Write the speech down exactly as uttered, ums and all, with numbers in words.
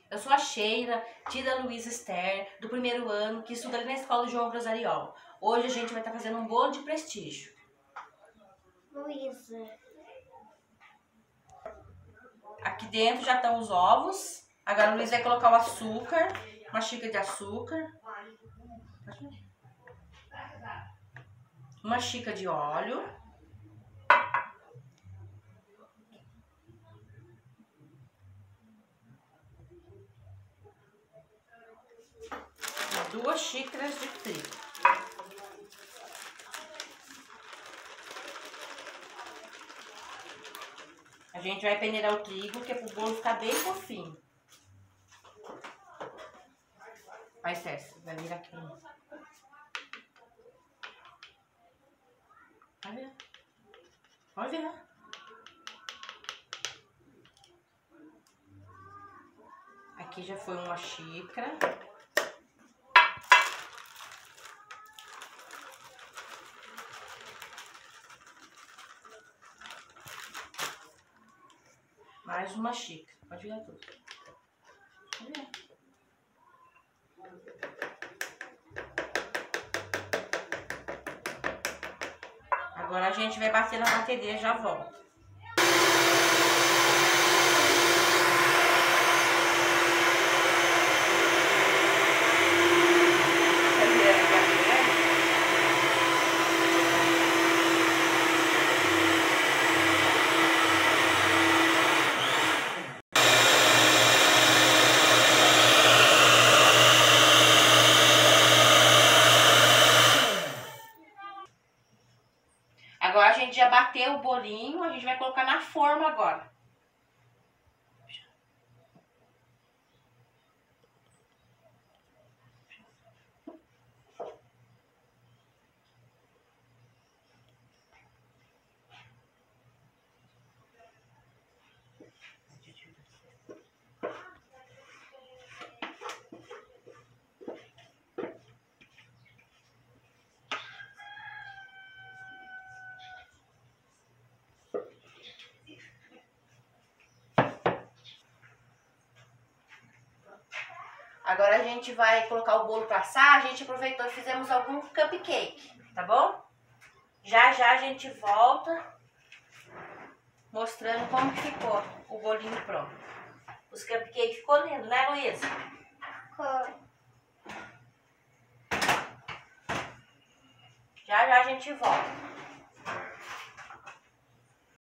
Eu sou a Sheila, tia da Luísa Esther, do primeiro ano, que estuda ali na escola João Rosariol. Hoje a gente vai estar fazendo um bolo de prestígio. Luísa. Aqui dentro já estão os ovos. Agora a Luísa vai colocar o açúcar, uma xícara de açúcar. Uma xícara de óleo. Duas xícaras de trigo. A gente vai peneirar o trigo, que é pro bolo ficar bem fofinho. Vai, César, vai virar aqui. Vai virar. Vai virar. Aqui já foi uma xícara. Mais uma xícara. Pode virar tudo. Pode virar. Agora a gente vai bater na batedeira e já volta. Agora a gente já bateu o bolinho, a gente vai colocar na forma agora. Agora a gente vai colocar o bolo para assar. A gente aproveitou e fizemos algum cupcake, tá bom? Já já a gente volta mostrando como que ficou o bolinho pronto. Os cupcakes ficou lindo, né, Luísa? Ficou. Já já a gente volta.